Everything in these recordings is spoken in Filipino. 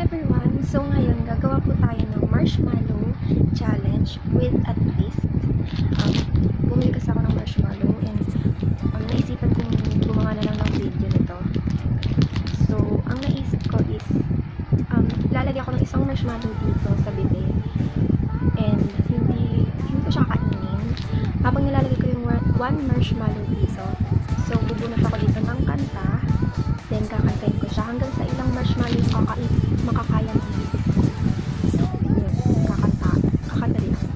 everyone! So ngayon, gagawa po tayo ng marshmallow challenge with at least. Bumili kasi ako ng marshmallow and naisipan kong gumawa na lang ng video nito. So, ang naisip ko is lalagyan ko ng isang marshmallow dito sa bibig and hindi ko siya kainin. Habang nilalagay ko yung one marshmallow dito, so bubunot ako dito ng kanta, then kakantayin ko siya hanggang sa ilang marshmallow makakaya ng bibig ko. Yun, kakanta din ako.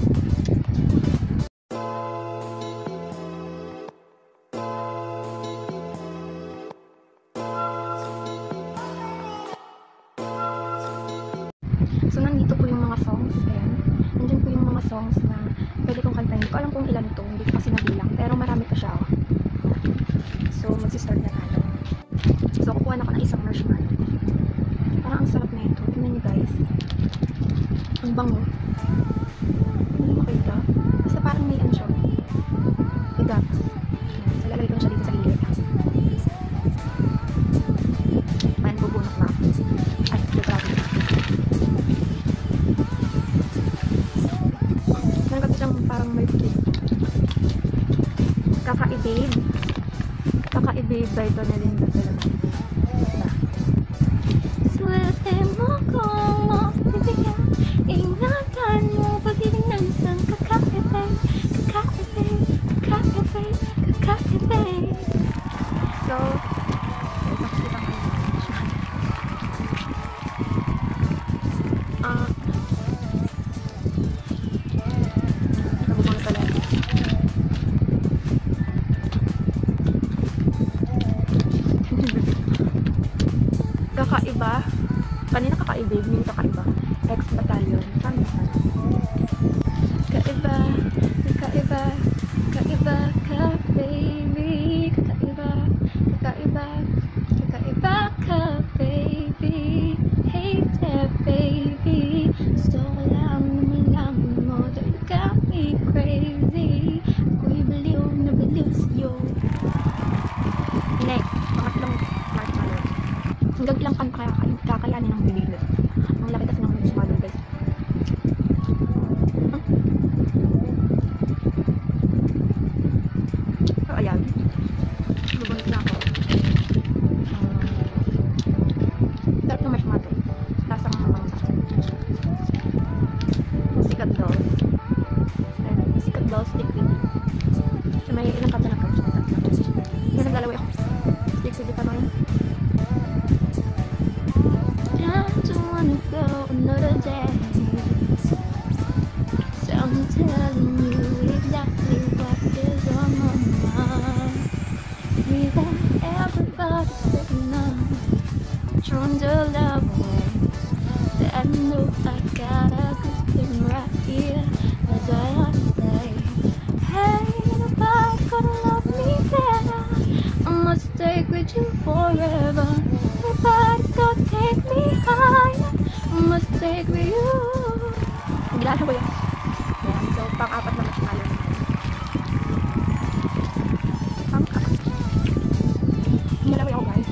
So, nandito po yung mga songs. Ayan. Nandyan po yung mga songs na pwede kong kantahin. Hindi ko alam kung ilan ito. Hindi ko kasi nabilang. Pero marami pa siya. Oh. So, magsistart na tayo. So, kukuha na ako ng isang marshmallow. Parang ang sarap na ito. Tingnan nyo guys. Ang bango. Hindi mo makita. Basta parang may ano siya. Bigat. So, lalagay ko na siya dito sa gilid. Ayan, bubunok na. Ay, grabe. Meron kasi siyang parang may puti. Kaka-i-babe ba ito na din ba talaga? Swerte mo kung mabibigyan. Ingatan mo pag-ibig ng isang kaka-i-babe. So, ipakita ko nabubunod pala. Kakaiba. Kanina kaka-i-babe, yung kakaiba. Ex-battalion. Saan ba? Kakaiba, ka-baby. Kakaiba ka, baby. Hey there, baby. So lang naman mo, that you got me crazy. Ako'y baliw na baliw sa'yo. Next, pangatlong marshmallow. Hanggang ilang kanta kakayanin ng bibig. Ang laki kasi ng marshmallow guys. So ayan, bubunod na ako. Sarap ng marshmallow. Lasang Sikat dolls stick with it. So may ilang kanta na ko. May naglalaway ako. Stick with it pa rin. I don't wanna go another day. So I'm telling you exactly what is on my mind. Without everybody sitting on, trying to love me. I know I got a good thing right here. As I say, hey, nobody's gonna love me better. I must stay with you forever. Nobody's gonna take me higher. I must stay with you. Naglalaro ko yun. Ayan, so pang-apat na marshmallow. Pang-apat. Naglalaro ako guys.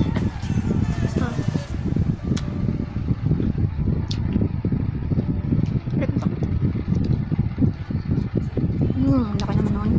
Laki naman nun.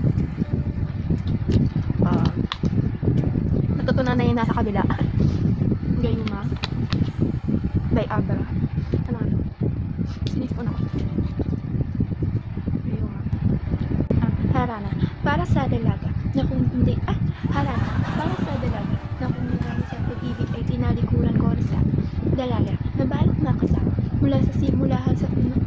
Natutunan na yung nasa kabila. Ganyan ma. Viagra. Ano ano? Sinipon ako. Ganyan ma. Harana. Para sa dalaga na kung hindi, harana. Para sa dalaga na kung hindi sa pag-ibig ay tinalikuran ko sa dalaga na balik makasama mula sa simulahan sa unang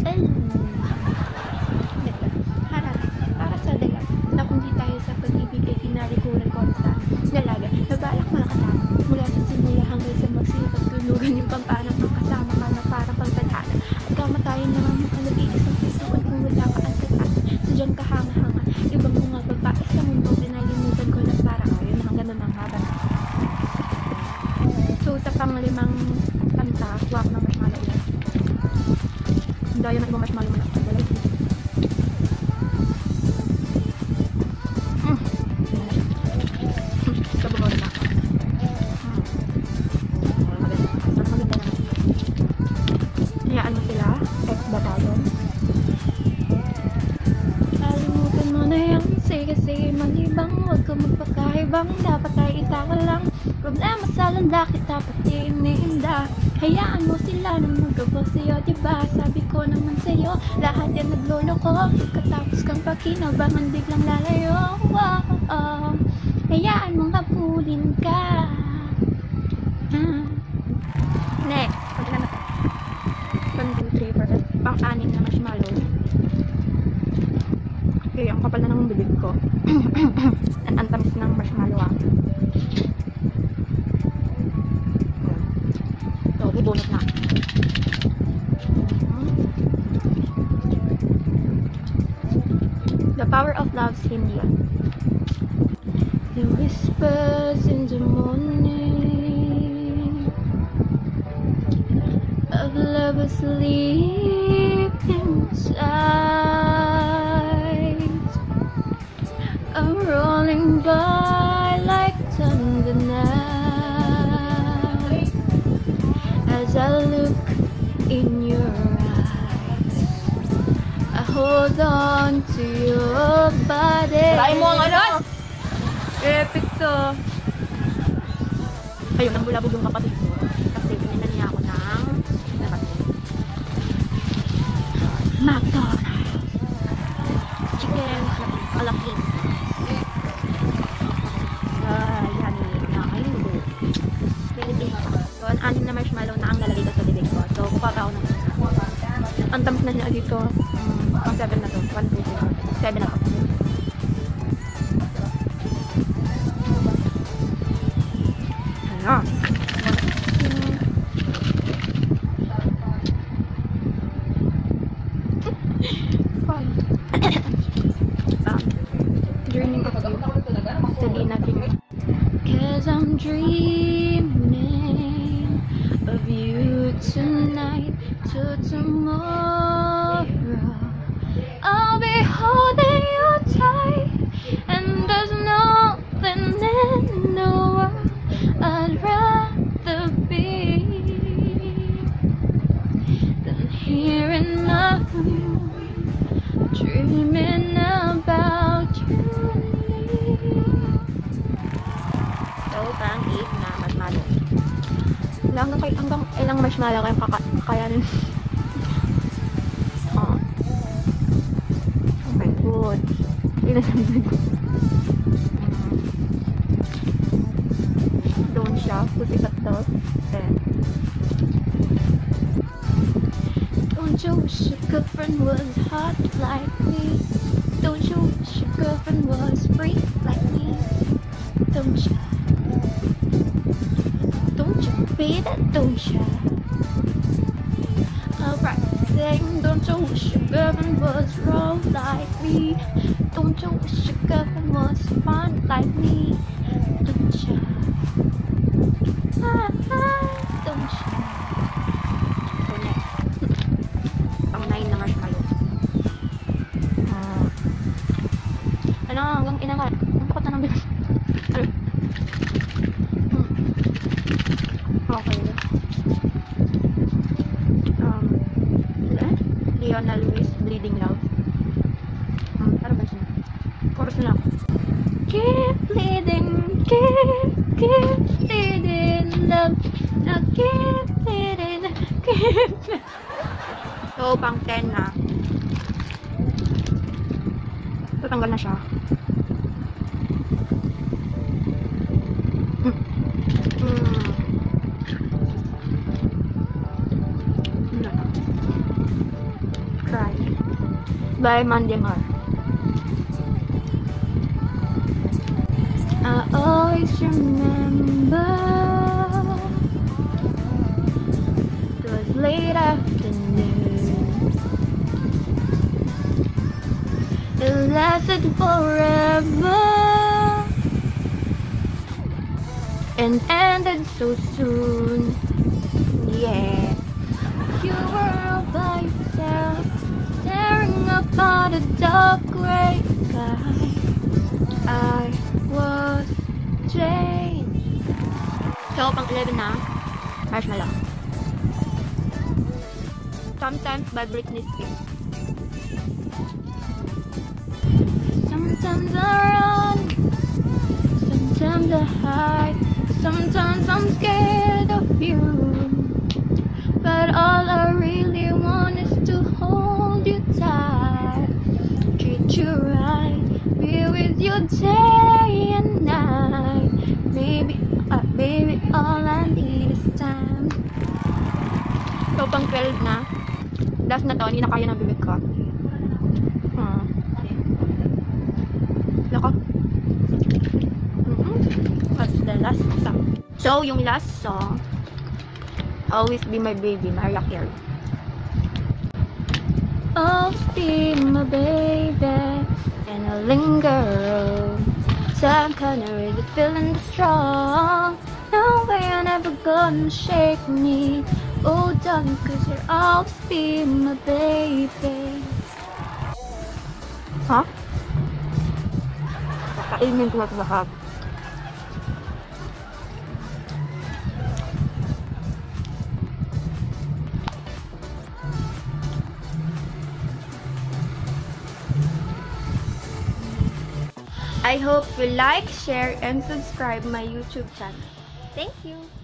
para sa dalaga na kung di tayo sa pag-ibig ay tinalikuran ko sa dalaga na balak makasama mula sa simula hanggang sa magsipag tulugan yung pampanang makasama ka na para pang tadhana at kamatayan na nga mong kalabigis ang pisuan kung wala ka ang tatas so dyan ka hanga-hanga ibang mga babae sa mundo pinalimutan ko na para ayun hanggang na ng haba na so sa pang-limang kanta huwag ng marshmallow ulit hindi ayun ang ibang marshmallow mo na pagdalay maganda naman. Nilalanda kita pati iniinda. Hayaan mo sila na magawa sa'yo, diba? Sabi ko naman sa'yo, lahat yan nagloloko. Pagkatapos kang pakinabangan, biglang lalayo. Hayaan mong habulin ka. Next, pag naman 1, 2, 3, 4, pang-anim na marshmallow. Okay, ang kapal na ng bibig ko. Ang tamis ng marshmallow So, ibunot na. The Power of Love's Hindi. The whispers in the morning of love asleep inside, I'm rolling by like thunder now, as I look in your eyes, I hold on to your body. Try mo ang ano? Epic to. Ayun, ang bulabog yung kapatid ko. Kasi pininan niya ako ng McDonald's chicken alapin. Yan nakalimudo. So, ang 6 na marshmallow na ang lalagay ko sa bibig ko. So, kukuha pa ako ng ang tamis na siya dito. Ang 7 na to. 1, 2, 3, 7 na to. Dreaming of you. Selena King. Cause I'm dreaming of you tonight till tomorrow. I'll be holding you tight, and there's nothing in the world I'd rather be than here in my room, dreaming about you. So, parang 8 na marshmallow. Hanggang ilang marshmallow kayong kakayanin. Oh my god. Ilan ang big. Don't siya. Pusikat daw. Don't you wish your girlfriend was hot like me? Don't you wish your girlfriend was free like me? Don't you? Don't you feel that? Don't you? Alright, saying don't you wish your girlfriend was wrong like me? Don't you wish your girlfriend was fun like me? Don't you? Don't you? So next, pang 9 na marshmallow. Ano, hanggang inangat. Ang takot na ng bilis. Okay. Leona Lewis, Bleeding Love. Ano ba siya? Chorus na lang. Keep bleeding, keep bleeding love. Now keep bleeding, keep. So, pang 10 na. Tatanggal na siya. Cry by Mandemar. I always remember it was late afternoon. It lasted forever and ended so soon. Yeah, you were all by yourself, staring up at a dark gray sky. I was Jane. So, pang 11 na, Marshmallow. Sometimes by Britney Spears. Sometimes I run, sometimes I hide, Sometimes I'm scared of you, but all I really want is to hold you tight, treat you right, be with you day and night. Baby, all I need is time. So, pang 12 na. Last na to, hindi na kaya ng bibig ko. Lako. What's the last song? So, yung last song, Always Be My Baby, Mariah Carey. Always be my baby, and I'll linger. So I'm kinda really feeling strong. No way you're never gonna shake me. Oh, darling, 'cause you'll always be my baby. Huh? Kakainin ko ito lahat. I hope you like, share, and subscribe my YouTube channel. Thank you!